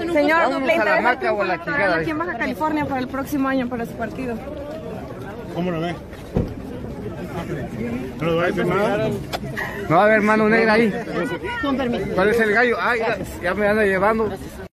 Señor, Vámonos ¿le a la interesa Maca o a la traerlo chingada. aquí en Baja California para el próximo año para su partido? ¿Cómo lo ve? ¿No lo va a decir nada? No va a haber mano negra ahí. Con permiso. ¿Cuál es el gallo? Ah, ya me anda llevando.